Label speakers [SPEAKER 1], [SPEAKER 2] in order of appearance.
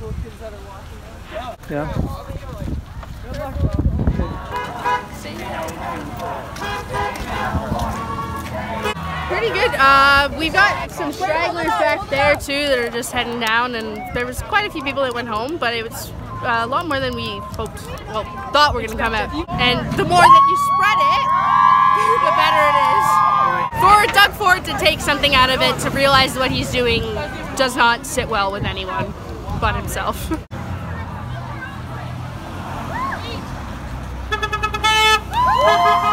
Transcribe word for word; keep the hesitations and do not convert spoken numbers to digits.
[SPEAKER 1] Yeah.
[SPEAKER 2] Good luck, bro.
[SPEAKER 3] Pretty good. Uh, we've got some stragglers back there too that are just heading down, and there was quite a few people that went home, but it was uh, a lot more than we hoped, well, thought were going to come out. And the more that you spread it, the better it is. For Doug Ford to take something out of it, to realize what he's doing does not sit well with anyone but himself.
[SPEAKER 2] Woo!